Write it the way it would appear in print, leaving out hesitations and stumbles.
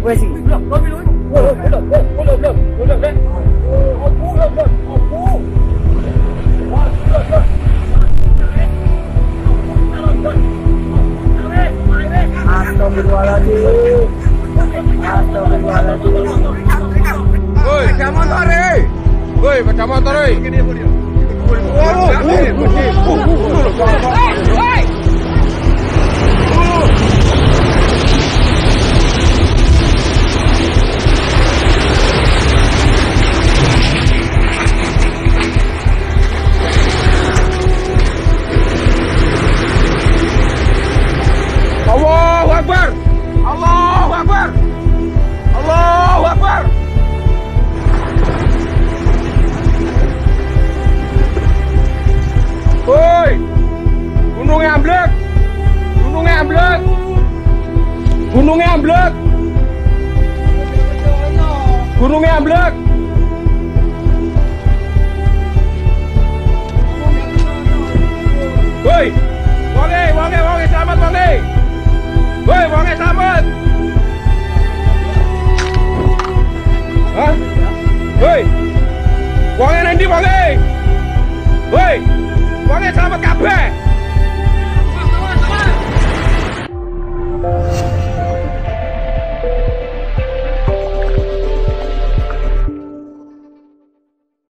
Wes iki. Belum, belum. Astagfirullahaladzim. Woi, pecah motor nih. Woi, pecah motor nih. Allahu Akbar. Allahu Akbar. Allahu Akbar. Woi, gunungnya amblek. Gunungnya amblek. Gunungnya amblek. Gunungnya amblek. Woi, wonge, selamat wonge. Woi, wonge selamat. Hah? Woi, wonge nanti wonge.